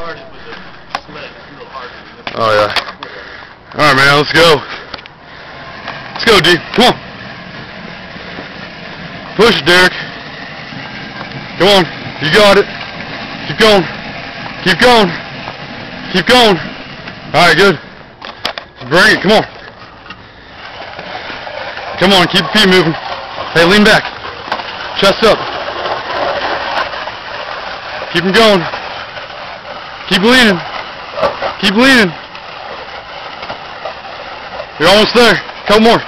started with the sled real hard. Oh yeah. Alright man, let's go. Let's go, D. Come on. Push it, Derek. Come on. You got it. Keep going. Keep going. Keep going. Alright, good. Bring it. Come on. Come on. Keep your feet moving. Hey, lean back. Chest up. Keep them going. Keep leaning. Keep leaning. You're almost there. Couple more.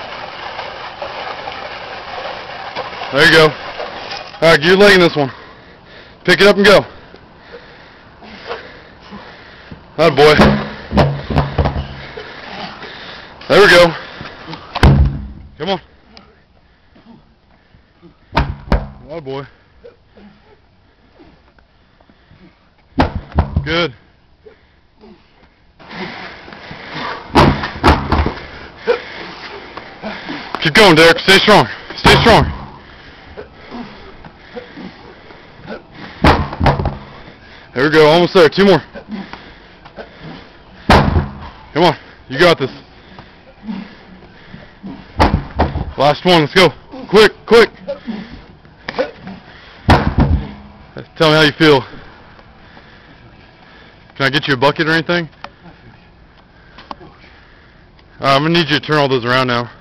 There you go. Alright, get your leg in this one. Pick it up and go. That boy. There we go. Come on. That boy. Good. Keep going, Derek. Stay strong. Stay strong. There we go. Almost there. 2 more. Come on. You got this. Last one. Let's go. Quick, quick. Tell me how you feel. Can I get you a bucket or anything? I'm going to need you to turn all those around now.